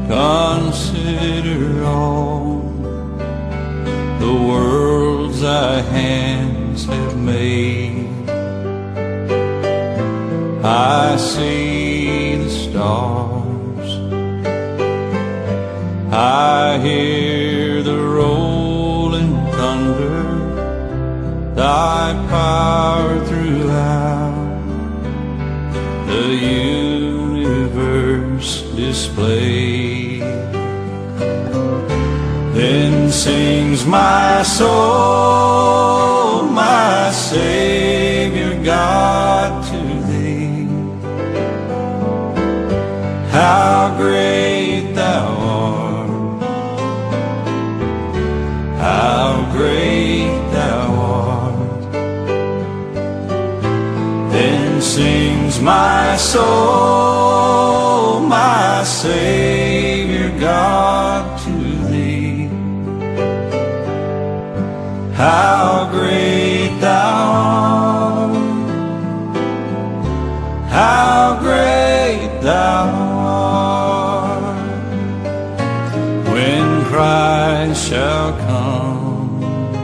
Consider all the worlds thy hands have made. I see the stars, I hear the rolling thunder, thy power throughout the universe displayed. Then sings my soul, my Savior God, to thee. How great thou art, how great thou art. Then sings my soul, my Savior God, to thee. How great thou art, how great thou art. When Christ shall come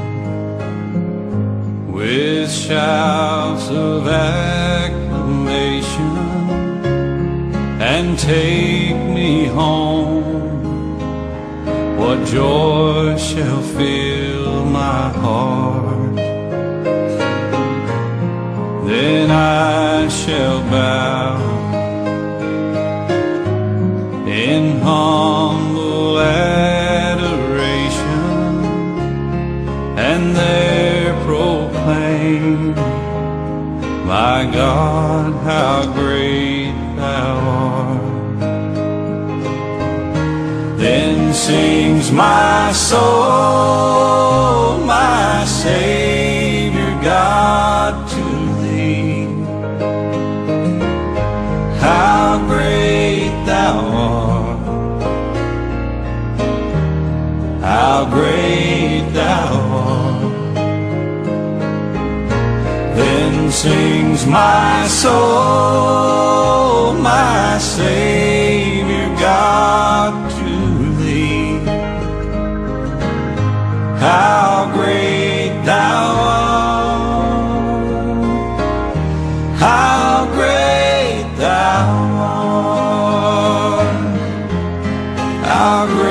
with shouts of acclamation and take me home, what joy shall fill my heart. Then I shall bow in humble adoration and there proclaim, my God, how great thou art. Then sings my soul, my Savior God, to thee. How great thou art, how great thou art. Then sings my soul, my Savior God, to thee. How great thou art, how great thou art, how great